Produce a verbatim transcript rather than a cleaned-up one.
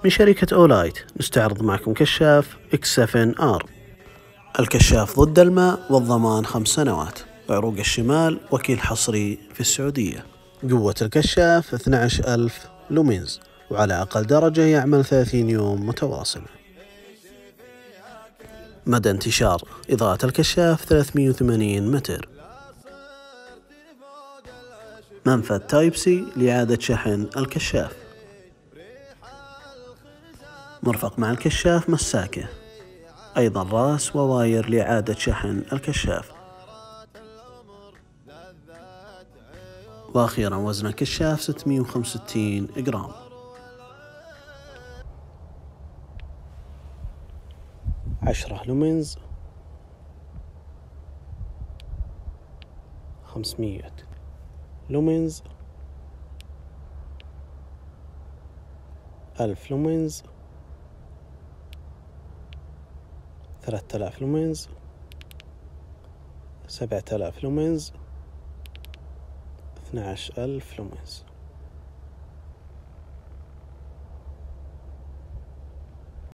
من شركة أولايت نستعرض معكم كشاف إكس سفن آر. الكشاف ضد الماء والضمان خمس سنوات. عروق الشمال وكيل حصري في السعودية. قوة الكشاف اثني عشر ألف لومينز، وعلى أقل درجة يعمل ثلاثين يوم متواصل. مدى انتشار إضاءة الكشاف ثلاثمئة وثمانين متر. منفذ تايب سي لإعادة شحن الكشاف. مرفق مع الكشاف مساكة، أيضا راس وواير لإعادة شحن الكشاف. وأخيرا وزن الكشاف ستمئة وخمسة وستين جرام. عشرة لومينز، خمسمئة لومينز، ألف لومينز، ثلاثة آلاف لومينز، سبعة آلاف لومينز، اثني عشر ألف لومينز.